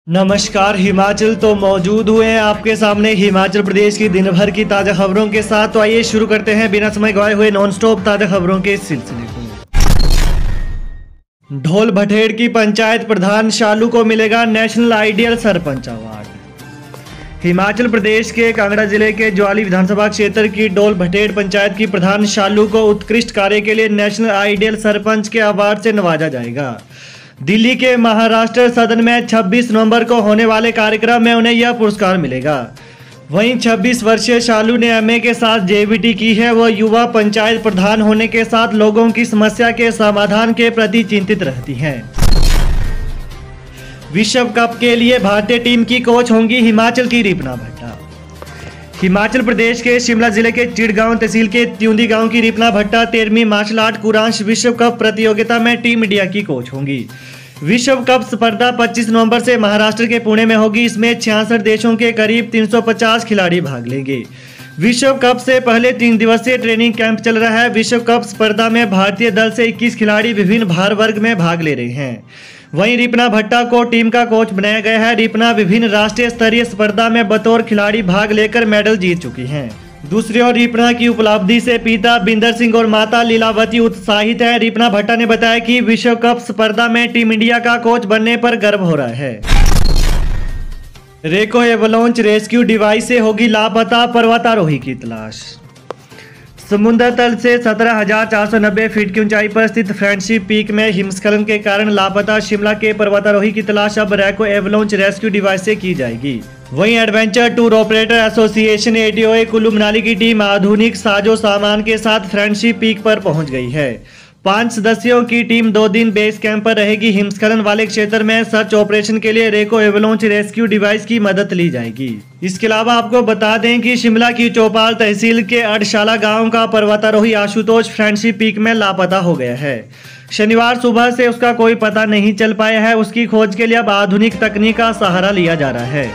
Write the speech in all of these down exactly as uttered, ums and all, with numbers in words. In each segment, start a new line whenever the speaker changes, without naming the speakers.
नमस्कार। हिमाचल तो मौजूद हुए हैं आपके सामने हिमाचल प्रदेश की दिन भर की ताज़ा खबरों के साथ। तो आइए शुरू करते हैं बिना समय गवाए हुए नॉन स्टॉप ताज़ा खबरों के सिलसिले को। ढोल भटेड़ की पंचायत प्रधान शालू को मिलेगा national ideal sarpanch award. Himachal Pradesh के कांगड़ा जिले के ज्वाली विधानसभा क्षेत्र की ढोल भटेड़ पंचायत की प्रधान शालू को उत्कृष्ट कार्य के लिए नेशनल आइडियल सरपंच के अवार्ड से नवाजा जाएगा। दिल्ली के महाराष्ट्र सदन में छब्बीस नवंबर को होने वाले कार्यक्रम में उन्हें यह पुरस्कार मिलेगा। वहीं छब्बीस वर्षीय शालू ने एमए के साथ जेबीटी की है। वह युवा पंचायत प्रधान होने के साथ लोगों की समस्या के समाधान के प्रति चिंतित रहती हैं। विश्व कप के लिए भारतीय टीम की कोच होंगी हिमाचल की रिपना भट्टा। हिमाचल प्रदेश के शिमला जिले के चिड़गांव तहसील के त्यूंदी गांव की रिपना भट्टा तेरहवीं मार्शल आर्ट कुरांश विश्व कप प्रतियोगिता में टीम इंडिया की कोच होंगी। विश्व कप स्पर्धा पच्चीस नवंबर से महाराष्ट्र के पुणे में होगी। इसमें छियासठ देशों के करीब तीन सौ पचास खिलाड़ी भाग लेंगे। विश्व कप से पहले तीन दिवसीय ट्रेनिंग कैंप चल रहा है। विश्व कप स्पर्धा में भारतीय दल से इक्कीस खिलाड़ी विभिन्न भार वर्ग में भाग ले रहे हैं। वहीं रिपना भट्टा को टीम का कोच बनाया गया है। रिपना विभिन्न राष्ट्रीय स्तरीय स्पर्धा में बतौर खिलाड़ी भाग लेकर मेडल जीत चुकी हैं। दूसरी ओर रिपना की उपलब्धि से पिता बिंदर सिंह और माता लीलावती उत्साहित हैं। रिपना भट्टा ने बताया कि विश्व कप स्पर्धा में टीम इंडिया का कोच बनने पर गर्व हो रहा है। रेको एवलांच रेस्क्यू डिवाइस से होगी लापता पर्वतारोही की तलाश। समुद्र तल से सत्रह हजार चार सौ नब्बे फीट की ऊंचाई पर स्थित फ्रेंडशिप पीक में हिमस्खलन के कारण लापता शिमला के पर्वतारोही की तलाश अब रेको एवलांच रेस्क्यू डिवाइस से की जाएगी। वहीं adventure tour operator association ADOA Kullu Manali की टीम आधुनिक साजो सामान के साथ फ्रेंडशिप पीक पर पहुंच गई है। पांच सदस्यों की टीम दो दिन बेस कैंप पर रहेगी। हिमस्खलन वाले क्षेत्र में सर्च ऑपरेशन के लिए रेको एवलांच रेस्क्यू डिवाइस की मदद ली जाएगी। इसके अलावा आपको बता दें कि शिमला की चौपाल तहसील के अडशाला गांव का पर्वतारोही आशुतोष फ्रेंडशिप पीक में लापता हो गया है। शनिवार सुबह से उसका कोई पता नहीं चल पाया है। उसकी खोज के लिए अब आधुनिक तकनीक का सहारा लिया जा रहा है।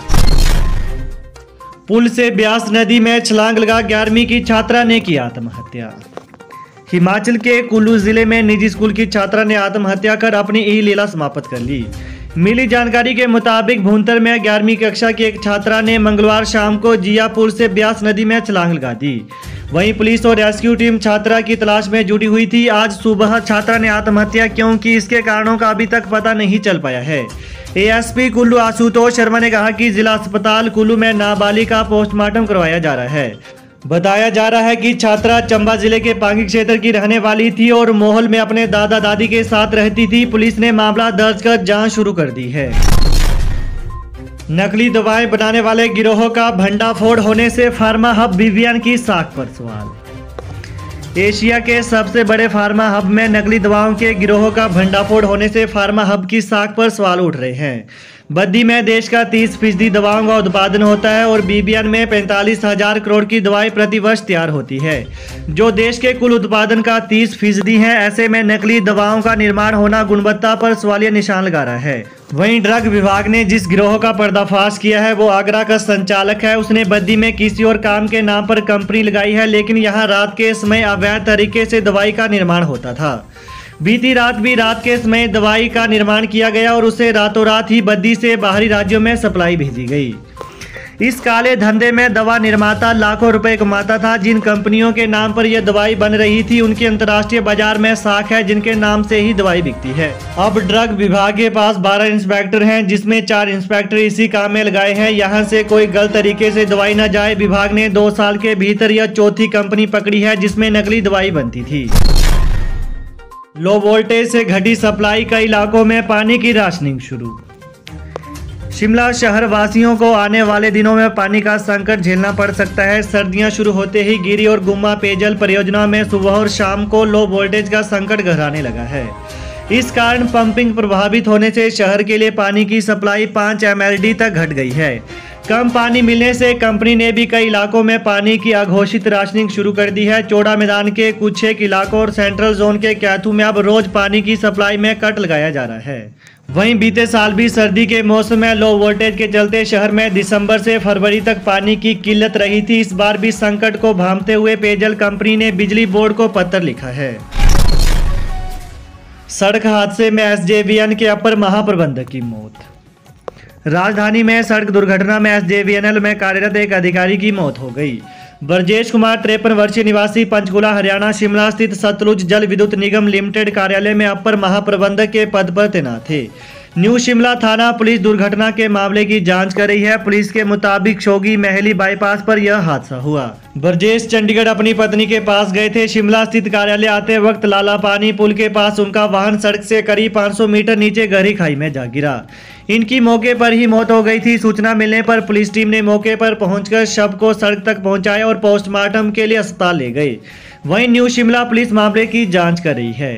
पुल से ब्यास नदी में छलांग लगा ग्यारहवीं की छात्रा ने की आत्महत्या। हिमाचल के कुल्लू जिले में निजी स्कूल की छात्रा ने आत्महत्या कर अपनी ई लीला समाप्त कर ली। मिली जानकारी के मुताबिक भूंतर में ग्यारहवीं कक्षा की एक छात्रा ने मंगलवार शाम को जिया पुल से ब्यास नदी में छलांग लगा दी। वहीं पुलिस और रेस्क्यू टीम छात्रा की तलाश में जुटी हुई थी। आज सुबह छात्रा ने आत्महत्या क्यों की, इसके कारणों का अभी तक पता नहीं चल पाया है। एएसपी कुल्लू आशुतोष शर्मा ने कहा कि जिला अस्पताल कुल्लू में नाबालिग का पोस्टमार्टम करवाया जा रहा है। बताया जा रहा है कि छात्रा चंबा जिले के पांगी क्षेत्र की रहने वाली थी और मोहल में अपने दादा दादी के साथ रहती थी। पुलिस ने मामला दर्ज कर जांच शुरू कर दी है। नकली दवाएं बनाने वाले गिरोह का भंडाफोड़ होने से फार्मा हब विवियन की साख पर सवाल। एशिया के सबसे बड़े फार्मा हब में नकली दवाओं के गिरोह का भंडाफोड़ होने से फार्मा हब की साख पर सवाल उठ रहे हैं। बद्दी में देश का तीस फीसदी दवाओं का उत्पादन होता है और बीबीएन में पैंतालीस हजार करोड़ की दवाएं प्रतिवर्ष तैयार होती है, जो देश के कुल उत्पादन का तीस फीसदी है। ऐसे में नकली दवाओं का निर्माण होना गुणवत्ता पर सवालिया निशान लगा रहा है। वहीं ड्रग विभाग ने जिस गिरोह का पर्दाफाश किया है वो आगरा का संचालक है। उसने बद्दी में किसी और काम के नाम पर कंपनी लगाई है, लेकिन यहाँ रात के समय अवैध तरीके से दवाई का निर्माण होता था। बीती रात भी रात के समय दवाई का निर्माण किया गया और उसे रातों रात ही बद्दी से बाहरी राज्यों में सप्लाई भेजी गई। इस काले धंधे में दवा निर्माता लाखों रुपए कमाता था। जिन कंपनियों के नाम पर यह दवाई बन रही थी उनकी अंतर्राष्ट्रीय बाजार में साख है, जिनके नाम से ही दवाई बिकती है। अब ड्रग विभाग के पास बारह इंस्पेक्टर हैं, जिसमें चार इंस्पेक्टर इसी काम में लगाए हैं। यहाँ से कोई गलत तरीके से दवाई न जाए। विभाग ने दो साल के भीतर यह चौथी कंपनी पकड़ी है जिसमें नकली दवाई बनती थी। लो वोल्टेज से घटी सप्लाई, कई इलाकों में पानी की राशनिंग शुरू। शिमला शहर वासियों को आने वाले दिनों में पानी का संकट झेलना पड़ सकता है। सर्दियां शुरू होते ही गिरी और गुम्मा पेयजल परियोजना में सुबह और शाम को लो वोल्टेज का संकट गहराने लगा है। इस कारण पंपिंग प्रभावित होने से शहर के लिए पानी की सप्लाई पाँच एम एल डी तक घट गई है। कम पानी मिलने से कंपनी ने भी कई इलाकों में पानी की अघोषित राशनिंग शुरू कर दी है। चौड़ा मैदान के कुछ एक इलाकों और सेंट्रल जोन के कैथू में अब रोज पानी की सप्लाई में कट लगाया जा रहा है। वहीं बीते साल भी सर्दी के मौसम में लो वोल्टेज के चलते शहर में दिसंबर से फरवरी तक पानी की किल्लत रही थी। इस बार भी संकट को भांपते हुए पेयजल कंपनी ने बिजली बोर्ड को पत्र लिखा है। सड़क हादसे में एसजेवीएन के अपर महाप्रबंधक की मौत। राजधानी में सड़क दुर्घटना में S J V N L में कार्यरत एक अधिकारी की मौत हो गई। ब्रजेश कुमार तिरपन वर्षीय निवासी पंचकुला हरियाणा शिमला स्थित सतलुज जल विद्युत निगम लिमिटेड कार्यालय में अपर महाप्रबंधक के पद पर तैनात थे। न्यू शिमला थाना पुलिस दुर्घटना के मामले की जांच कर रही है। पुलिस के मुताबिक शोगी महली बाईपास पर यह हादसा हुआ। ब्रजेश चंडीगढ़ अपनी पत्नी के पास गए थे। शिमला स्थित कार्यालय आते वक्त लाला पानी पुल के पास उनका वाहन सड़क से करीब पाँच सौ मीटर नीचे गहरी खाई में जा गिरा। इनकी मौके पर ही मौत हो गई थी। सूचना मिलने पर पुलिस टीम ने मौके पर पहुंचकर शव को सड़क तक पहुंचाया और पोस्टमार्टम के लिए अस्पताल ले गए। वहीं न्यू शिमला पुलिस मामले की जांच कर रही है।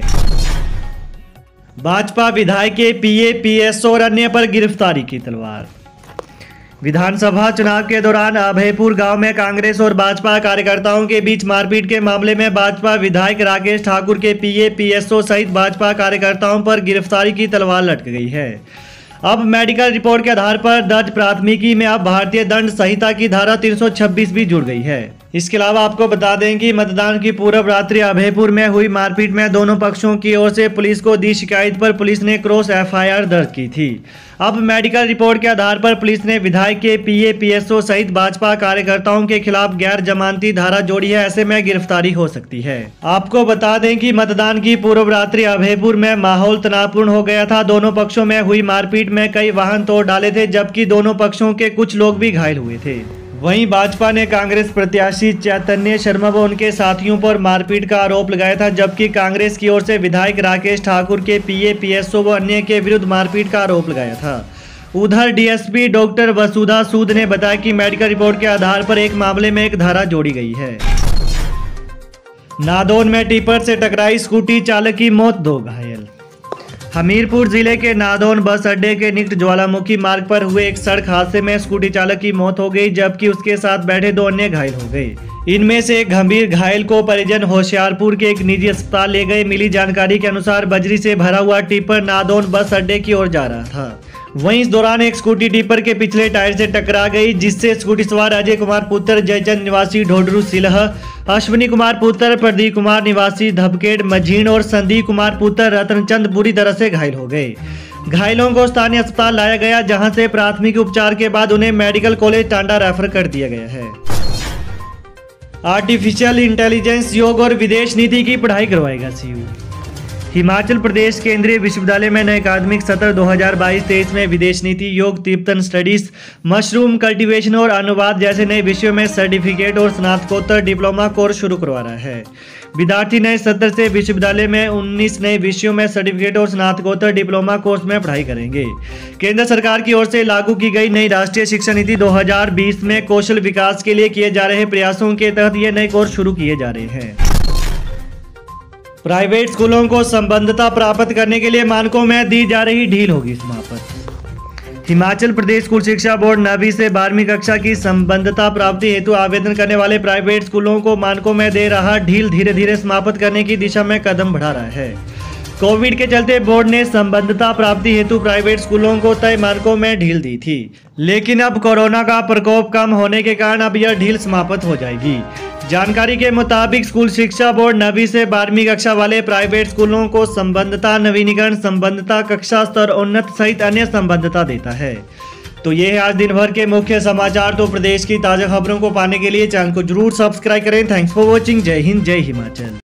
भाजपा विधायक के पीए, पीएसओ और अन्य पर गिरफ्तारी की तलवार। विधानसभा चुनाव के दौरान अभयपुर गांव में कांग्रेस और भाजपा कार्यकर्ताओं के बीच मारपीट के मामले में भाजपा विधायक राकेश ठाकुर के पीए, पीएसओ सहित भाजपा कार्यकर्ताओं पर गिरफ्तारी की तलवार लटक गई है। अब मेडिकल रिपोर्ट के आधार पर दर्ज प्राथमिकी में अब भारतीय दंड संहिता की धारा तीन सौ छब्बीस भी जुड़ गई है। इसके अलावा आपको बता दें कि मतदान की पूर्व रात्रि अभयपुर में हुई मारपीट में दोनों पक्षों की ओर से पुलिस को दी शिकायत पर पुलिस ने क्रॉस एफ आई आर दर्ज की थी। अब मेडिकल रिपोर्ट के आधार पर पुलिस ने विधायक के पीए, पीएसओ सहित भाजपा कार्यकर्ताओं के खिलाफ गैर जमानती धारा जोड़ी है। ऐसे में गिरफ्तारी हो सकती है। आपको बता दें कि मतदान की पूर्व रात्रि अभयपुर में माहौल तनावपूर्ण हो गया था। दोनों पक्षों में हुई मारपीट में कई वाहन तोड़ डाले थे, जबकि दोनों पक्षों के कुछ लोग भी घायल हुए थे। वहीं भाजपा ने कांग्रेस प्रत्याशी चैतन्य शर्मा व उनके साथियों पर मारपीट का आरोप लगाया था, जबकि कांग्रेस की ओर से विधायक राकेश ठाकुर के पीए, पीएसओ व अन्य के विरुद्ध मारपीट का आरोप लगाया था। उधर डीएसपी डॉक्टर वसुधा सूद ने बताया कि मेडिकल रिपोर्ट के आधार पर एक मामले में एक धारा जोड़ी गई है। नादौन में टिपर से टकराई स्कूटी चालक की मौत, दो घायल। हमीरपुर जिले के नादौन बस अड्डे के निकट ज्वालामुखी मार्ग पर हुए एक सड़क हादसे में स्कूटी चालक की मौत हो गई, जबकि उसके साथ बैठे दो अन्य घायल हो गए। इनमें से एक गंभीर घायल को परिजन होशियारपुर के एक निजी अस्पताल ले गए। मिली जानकारी के अनुसार बजरी से भरा हुआ टिपर नादौन बस अड्डे की ओर जा रहा था। वहीं इस दौरान एक स्कूटी टिपर के पिछले टायर से टकरा गई, जिससे स्कूटी सवार अजय कुमार पुत्र जयचंद निवासी ढोडरू सिलह, अश्विनी कुमार पुत्र प्रदीप कुमार निवासी धबकेट मझीण और संदीप कुमार पुत्र रतनचंद बुरी तरह से घायल हो गए। घायलों को स्थानीय अस्पताल लाया गया, जहां से प्राथमिक उपचार के बाद उन्हें मेडिकल कॉलेज टांडा रेफर कर दिया गया है। आर्टिफिशियल इंटेलिजेंस, योग और विदेश नीति की पढ़ाई करवाएगा सीयू। हिमाचल प्रदेश केंद्रीय विश्वविद्यालय में नए अकादमिक सत्र दो हज़ार बाईस तेईस में विदेश नीति, योग, तिब्बतन स्टडीज, मशरूम कल्टीवेशन और अनुवाद जैसे नए विषयों में सर्टिफिकेट और स्नातकोत्तर डिप्लोमा कोर्स शुरू करवा रहा है। विद्यार्थी नए सत्र से विश्वविद्यालय में उन्नीस नए विषयों में सर्टिफिकेट और स्नातकोत्तर डिप्लोमा कोर्स में पढ़ाई करेंगे। केंद्र सरकार की ओर से लागू की गई नई राष्ट्रीय शिक्षा नीति दो हज़ार बीस में कौशल विकास के लिए किए जा रहे प्रयासों के तहत ये नए कोर्स शुरू किए जा रहे हैं। प्राइवेट स्कूलों को संबद्धता प्राप्त करने के लिए मानकों में दी जा रही ढील होगी समाप्त। हिमाचल प्रदेश स्कूल शिक्षा बोर्ड नवीं से बारहवीं कक्षा की संबद्धता प्राप्ति हेतु आवेदन करने वाले प्राइवेट स्कूलों को मानकों में दे रहा ढील धीरे धीरे समाप्त करने की दिशा में कदम बढ़ा रहा है। कोविड के चलते बोर्ड ने संबद्धता प्राप्ति हेतु प्राइवेट स्कूलों को तय मानकों में ढील दी थी, लेकिन अब कोरोना का प्रकोप कम होने के कारण अब यह ढील समाप्त हो जाएगी। जानकारी के मुताबिक स्कूल शिक्षा बोर्ड नवीं से बारहवीं कक्षा वाले प्राइवेट स्कूलों को संबद्धता नवीनीकरण, संबद्धता कक्षा स्तर उन्नत सहित अन्य संबद्धता देता है। तो ये है आज दिन भर के मुख्य समाचार। तो प्रदेश की ताजा खबरों को पाने के लिए चैनल को जरूर सब्सक्राइब करें। Thanks for watching. जय हिंद, जय हिमाचल।